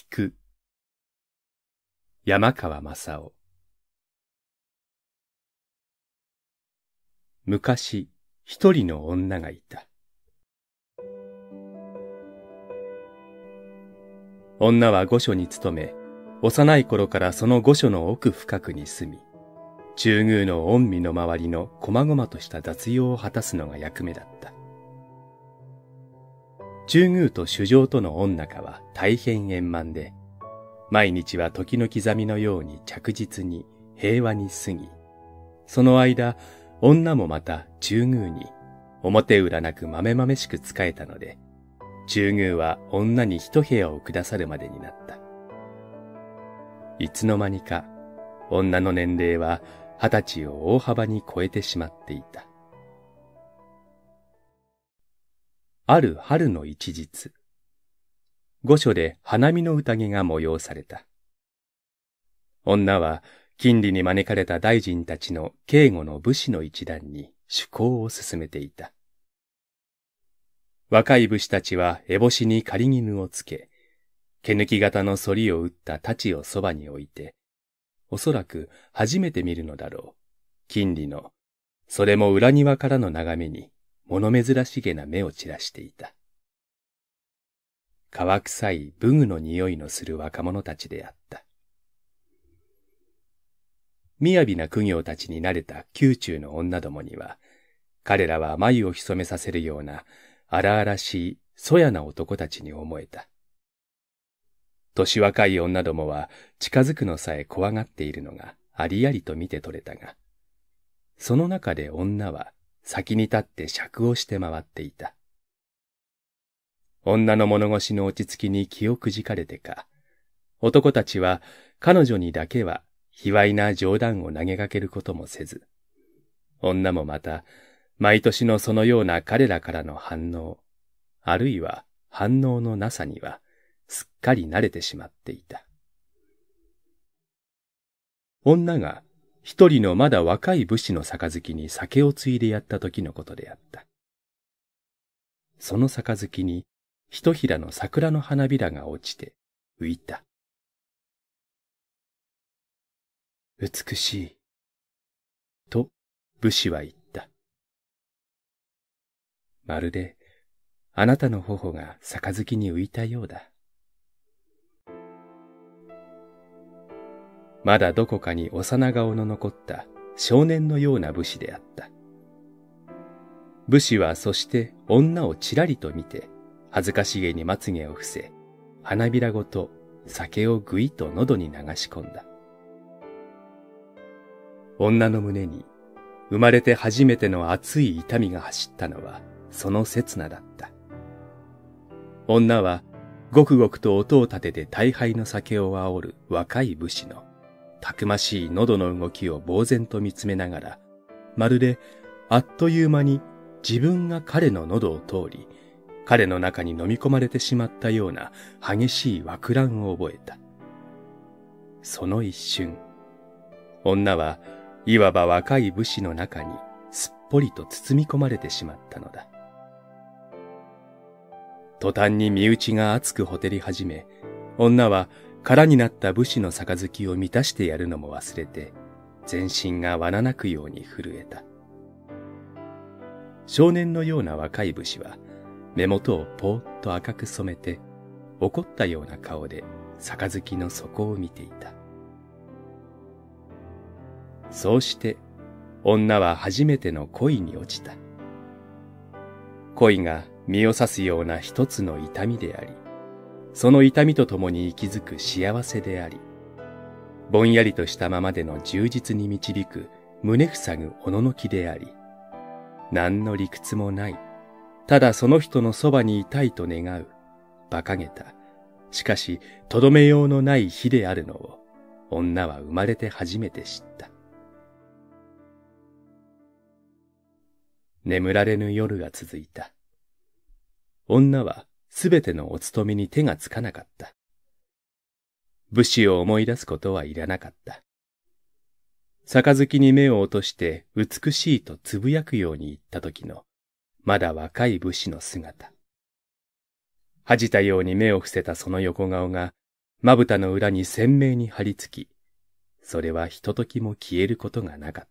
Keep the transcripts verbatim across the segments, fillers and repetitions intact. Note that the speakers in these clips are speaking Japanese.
く。山川正夫。昔、一人の女がいた。女は御所に勤め、幼い頃からその御所の奥深くに住み、中宮の御身の周りの細々とした雑用を果たすのが役目だった。中宮と主上との御仲は大変円満で、毎日は時の刻みのように着実に平和に過ぎ、その間、女もまた中宮に表裏なくまめまめしく仕えたので、中宮は女に一部屋をくださるまでになった。いつの間にか、女の年齢は二十歳を大幅に超えてしまっていた。ある春の一日、御所で花見の宴が催された。女は近隣に招かれた大臣たちの警護の武士の一団に趣向を進めていた。若い武士たちは烏帽子に狩衣をつけ、毛抜き型の反りを打った太刀をそばに置いて、おそらく初めて見るのだろう。近隣の、それも裏庭からの眺めに、物珍しげな目を散らしていた。川臭い武具の匂いのする若者たちであった。雅な苦行たちに慣れた宮中の女どもには、彼らは眉を潜めさせるような荒々しいそやな男たちに思えた。年若い女どもは近づくのさえ怖がっているのがありありと見て取れたが、その中で女は先に立って酌をして回っていた。女の物腰の落ち着きに気をくじかれてか、男たちは彼女にだけは卑猥な冗談を投げかけることもせず、女もまた毎年のそのような彼らからの反応、あるいは反応のなさにはすっかり慣れてしまっていた。女が一人のまだ若い武士の杯に酒をついでやった時のことであった。その杯にひとひらの桜の花びらが落ちて浮いた。美しい、と武士は言った。まるであなたの頬が杯に浮いたようだ。まだどこかに幼顔の残った少年のような武士であった。武士はそして女をちらりと見て、恥ずかしげにまつげを伏せ、花びらごと酒をぐいと喉に流し込んだ。女の胸に生まれて初めての熱い痛みが走ったのはその刹那だった。女はごくごくと音を立てて大杯の酒を煽る若い武士のたくましい喉の動きを呆然と見つめながら、まるであっという間に自分が彼の喉を通り、彼の中に飲み込まれてしまったような激しい惑乱を覚えた。その一瞬、女はいわば若い武士の中にすっぽりと包み込まれてしまったのだ。途端に身内が熱くほてり始め、女は空になった武士の杯を満たしてやるのも忘れて、全身がわななくように震えた。少年のような若い武士は、目元をぽーっと赤く染めて、怒ったような顔で杯の底を見ていた。そうして、女は初めての恋に落ちた。恋が身を刺すような一つの痛みであり、その痛みとともに息づく幸せであり、ぼんやりとしたままでの充実に導く胸塞ぐおののきであり、何の理屈もない、ただその人のそばにいたいと願う、馬鹿げた、しかしとどめようのない日であるのを、女は生まれて初めて知った。眠られぬ夜が続いた。女はすべてのお勤めに手がつかなかった。武士を思い出すことはいらなかった。杯に目を落として美しいとつぶやくように言った時の、まだ若い武士の姿。恥じたように目を伏せたその横顔が、 まぶたの裏に鮮明に張り付き、それはひとときも消えることがなかった。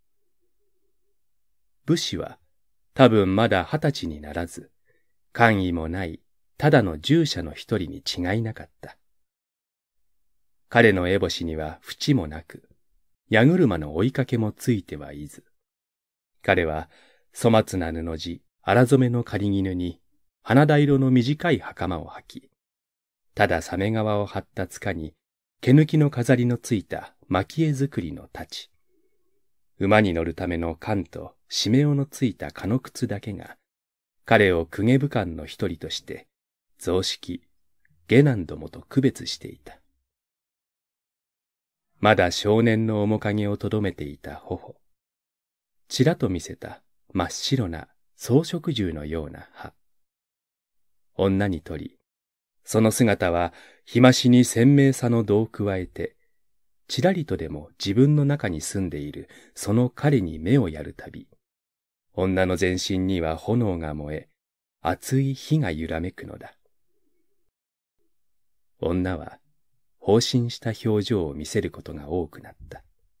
武士は多分まだ二十歳にならず、官位もないただの従者の一人に違いなかった。彼の烏帽子には縁もなく、矢車の追いかけもついてはいず、彼は粗末な布地、荒染めの狩衣に花田色の短い袴を履き、ただ鮫皮を張った塚に毛抜きの飾りのついた蒔絵作りの太刀、馬に乗るための冠と締め緒のついた鹿の靴だけが、彼を公家武官の一人として、雑式、下男どもと区別していた。まだ少年の面影をとどめていた頬、ちらと見せた真っ白な装飾銃のような歯。女にとり、その姿は日増しに鮮明さの度を加えて、ちらりとでも自分の中に住んでいるその彼に目をやるたび、女の全身には炎が燃え、熱い火が揺らめくのだ。女は放心した表情を見せることが多くなった。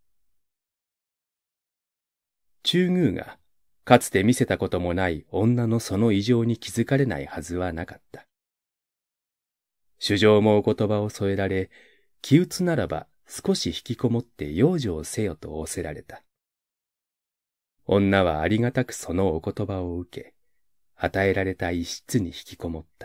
中宮がかつて見せたこともない女のその異常に気づかれないはずはなかった。主上もお言葉を添えられ、気鬱ならば少し引きこもって養生せよと仰せられた。女はありがたくそのお言葉を受け、与えられた一室に引きこもった。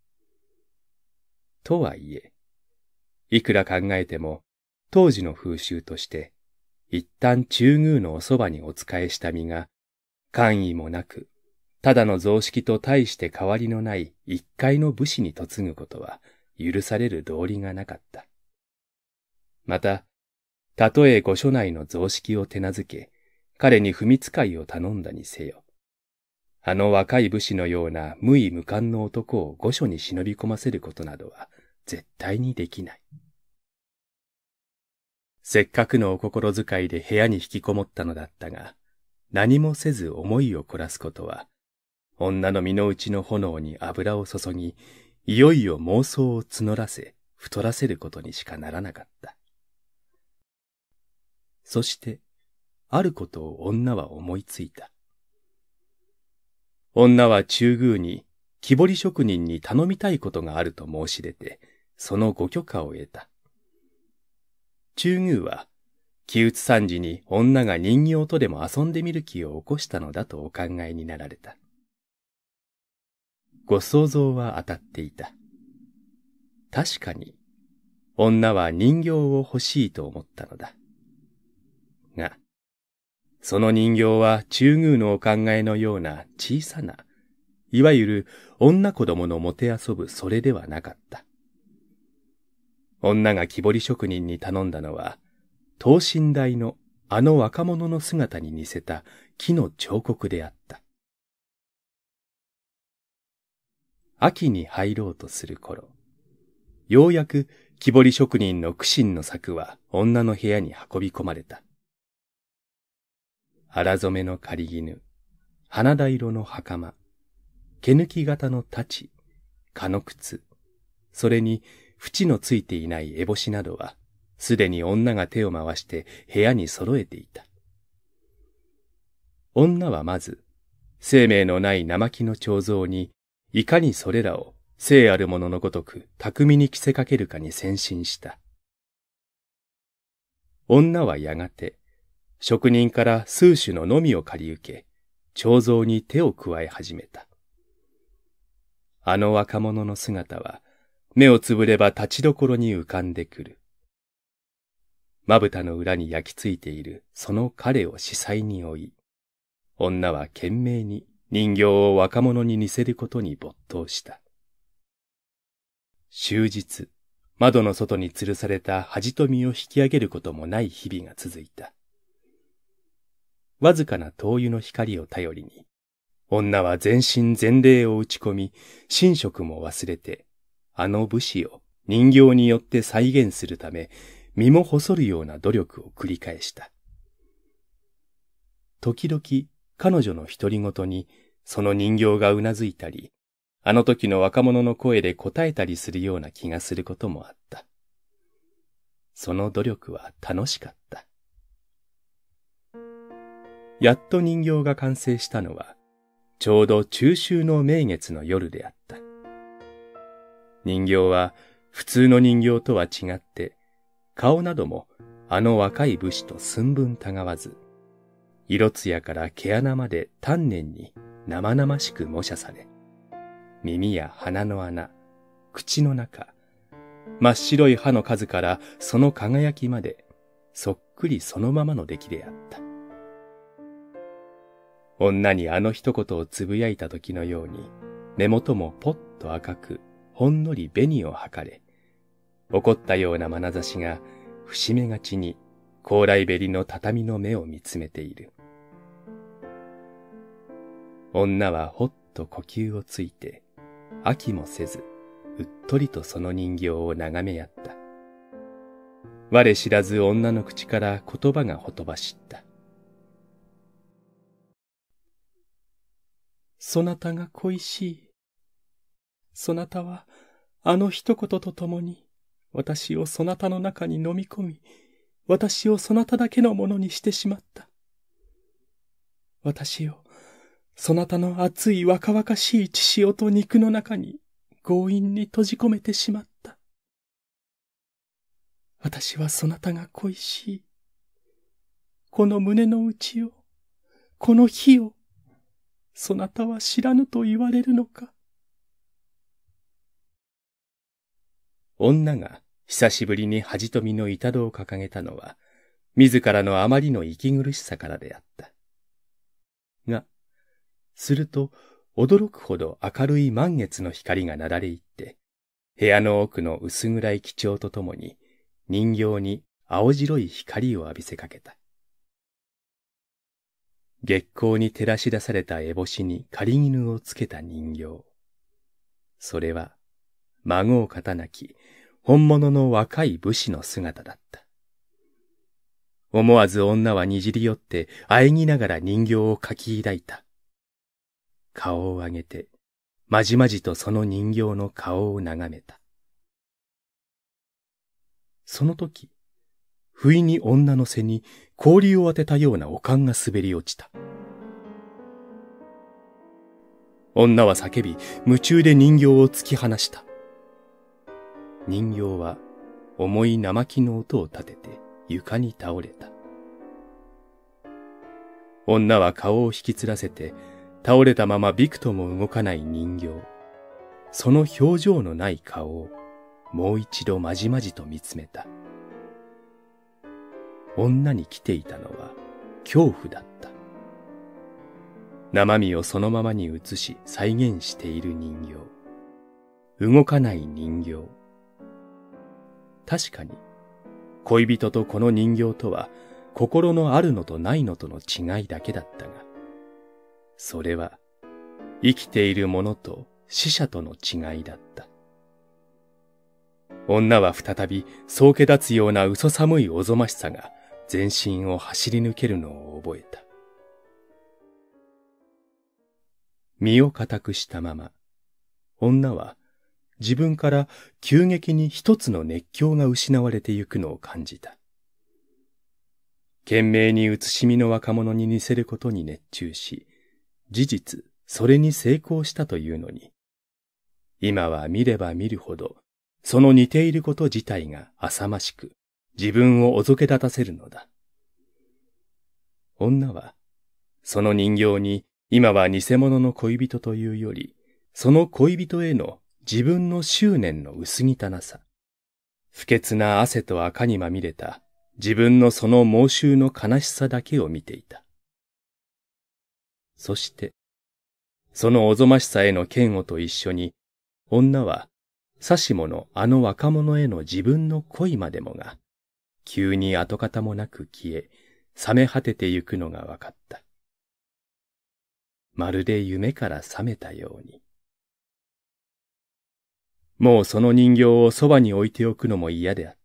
とはいえ、いくら考えても当時の風習として、一旦中宮のおそばにお仕えした身が、官位もなく、ただの雑式と大して変わりのない一介の武士に嫁ぐことは許される道理がなかった。また、たとえ御所内の雑式を手なずけ、彼に文使いを頼んだにせよ。あの若い武士のような無為無感の男を御所に忍び込ませることなどは絶対にできない。せっかくのお心遣いで部屋に引きこもったのだったが、何もせず思いを凝らすことは、女の身の内の炎に油を注ぎ、いよいよ妄想を募らせ、太らせることにしかならなかった。そして、あることを女は思いついた。女は中宮に木彫り職人に頼みたいことがあると申し出て、そのご許可を得た。中宮は、気鬱惨事に女が人形とでも遊んでみる気を起こしたのだとお考えになられた。ご想像は当たっていた。確かに、女は人形を欲しいと思ったのだ。が、その人形は中宮のお考えのような小さな、いわゆる女子供のもてあそぶそれではなかった。女が木彫り職人に頼んだのは、等身大のあの若者の姿に似せた木の彫刻であった。秋に入ろうとする頃、ようやく木彫り職人の苦心の作は女の部屋に運び込まれた。荒染めの狩衣、花田色の袴、毛抜き型の太刀、鹿の靴、それに縁のついていない烏帽子などは、すでに女が手を回して部屋に揃えていた。女はまず、生命のない生木の彫像に、いかにそれらを生あるもののごとく巧みに着せかけるかに専心した。女はやがて、職人から数種ののみを借り受け、彫像に手を加え始めた。あの若者の姿は、目をつぶれば立ちどころに浮かんでくる。まぶたの裏に焼き付いているその彼を司祭に追い、女は懸命に人形を若者に似せることに没頭した。終日、窓の外に吊るされた恥と身を引き上げることもない日々が続いた。わずかな灯油の光を頼りに、女は全身全霊を打ち込み、寝食も忘れて、あの武士を人形によって再現するため、身も細るような努力を繰り返した。時々彼女の独り言にその人形がうなずいたり、 あの時の若者の声で答えたりするような気がすることもあった。その努力は楽しかった。やっと人形が完成したのは、ちょうど中秋の名月の夜であった。人形は普通の人形とは違って、顔などもあの若い武士と寸分たがわず、色艶から毛穴まで丹念に生々しく模写され、耳や鼻の穴、口の中、真っ白い歯の数からその輝きまで、そっくりそのままの出来であった。女にあの一言をつぶやいた時のように、目元もぽっと赤く、ほんのり紅をはかれ、怒ったような眼差しが、伏目がちに、高麗べりの畳の目を見つめている。女はほっと呼吸をついて、飽きもせず、うっとりとその人形を眺めやった。我知らず女の口から言葉がほとばしった。そなたが恋しい。そなたはあの一言とともに私をそなたの中に飲み込み、私をそなただけのものにしてしまった。私をそなたの熱い若々しい血潮と肉の中に強引に閉じ込めてしまった。私はそなたが恋しい。この胸の内を、この火を、そなたは知らぬと言われるのか。女が久しぶりに恥とみの板戸を掲げたのは、自らのあまりの息苦しさからであった。が、すると驚くほど明るい満月の光がなだれ入って、部屋の奥の薄暗い基調とともに人形に青白い光を浴びせかけた。月光に照らし出された烏帽子に狩衣をつけた人形。それは孫を肩なき本物の若い武士の姿だった。思わず女はにじり寄って喘ぎながら人形をかき抱いた。顔を上げてまじまじとその人形の顔を眺めた。その時、不意に女の背に氷を当てたような悪寒が滑り落ちた。女は叫び、夢中で人形を突き放した。人形は重い生木の音を立てて床に倒れた。女は顔を引きつらせて、倒れたままびくとも動かない人形、その表情のない顔をもう一度まじまじと見つめた。女に来ていたのは恐怖だった。生身をそのままに映し再現している人形、動かない人形。確かに恋人とこの人形とは心のあるのとないのとの違いだけだったが、それは生きているものと死者との違いだった。女は再びそうけ立つような嘘寒いおぞましさが全身を走り抜けるのを覚えた。身を固くしたまま、女は自分から急激に一つの熱狂が失われてゆくのを感じた。懸命に写しみの若者に似せることに熱中し、事実それに成功したというのに、今は見れば見るほど、その似ていること自体が浅ましく、自分をおぞけ立たせるのだ。女は、その人形に今は偽物の恋人というより、その恋人への自分の執念の薄汚さ、不潔な汗と赤にまみれた自分のその妄執の悲しさだけを見ていた。そして、そのおぞましさへの嫌悪と一緒に、女は、さしものあの若者への自分の恋までもが、急に跡形もなく消え、冷め果ててゆくのがわかった。まるで夢から覚めたように。もうその人形をそばに置いておくのも嫌であった。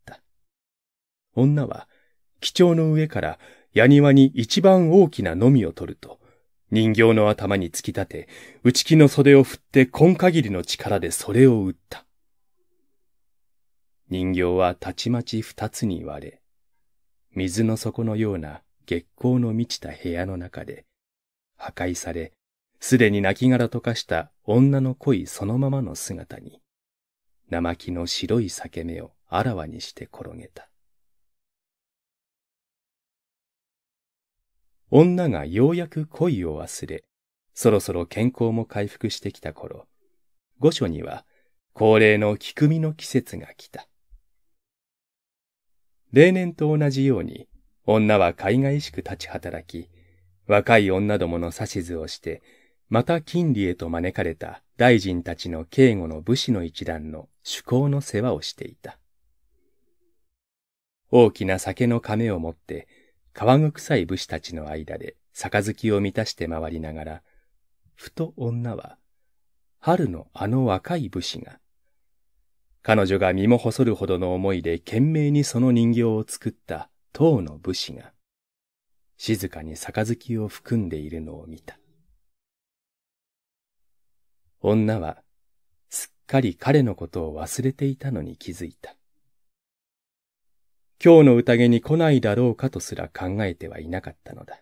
女は、几帳の上から矢庭に一番大きなのみを取ると、 人形の頭に突き立て、内気の袖を振って根限りの力でそれを打った。人形はたちまち二つに割れ、水の底のような月光の満ちた部屋の中で、破壊され、すでに亡骸と化した女の恋そのままの姿に、生木の白い裂け目をあらわにして転げた。女がようやく恋を忘れ、そろそろ健康も回復してきた頃、御所には恒例の菊見の季節が来た。例年と同じように、女は海外しく立ち働き、若い女どもの指図をして、また金利へと招かれた大臣たちの警護の武士の一団の趣向の世話をしていた。大きな酒の亀を持って、川臭い武士たちの間で杯を満たして回りながら、ふと女は、春のあの若い武士が、彼女が身も細るほどの思いで懸命にその人形を作った当の武士が、静かに杯を含んでいるのを見た。女はすっかり彼のことを忘れていたのに気づいた。今日の宴に来ないだろうかとすら考えてはいなかったのだ。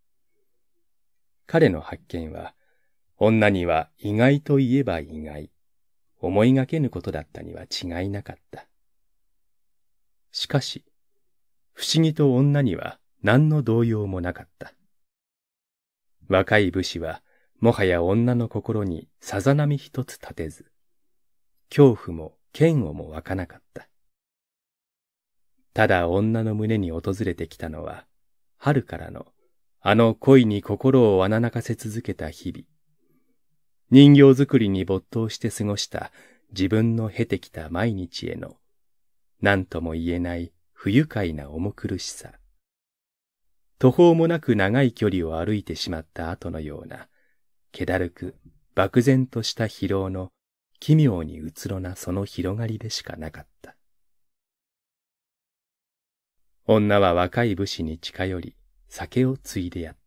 彼の発見は、女には意外といえば意外、思いがけぬことだったには違いなかった。しかし、不思議と女には何の動揺もなかった。若い武士は、もはや女の心にさざ波一つ立てず、恐怖も嫌悪も湧かなかった。ただ女の胸に訪れてきたのは、春からのあの恋に心をわななかせ続けた日々、人形作りに没頭して過ごした自分の経てきた毎日への、何とも言えない不愉快な重苦しさ、途方もなく長い距離を歩いてしまった後のような、気だるく漠然とした疲労の奇妙にうつろなその広がりでしかなかった。女は若い武士に近寄り、酒をついでやった。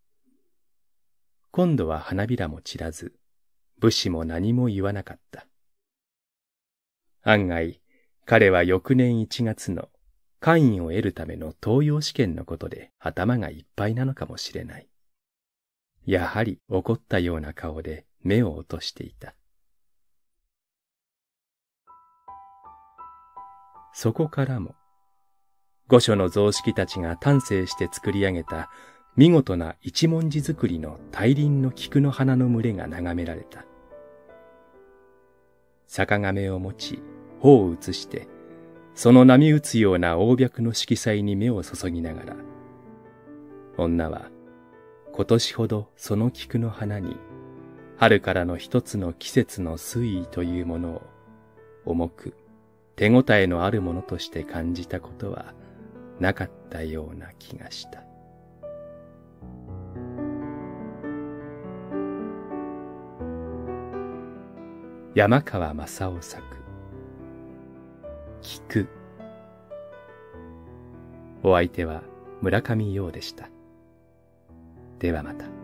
今度は花びらも散らず、武士も何も言わなかった。案外、彼は翌年一月の官位を得るための登用試験のことで頭がいっぱいなのかもしれない。やはり怒ったような顔で目を落としていた。そこからも、御所の雑式たちが丹精して作り上げた見事な一文字作りの大輪の菊の花の群れが眺められた。逆亀を持ち、頬を移して、その波打つような大白の色彩に目を注ぎながら、女は今年ほどその菊の花に、春からの一つの季節の推移というものを、重く手応えのあるものとして感じたことはなかったような気がした。山川正夫作、菊。お相手は村上陽でした。ではまた。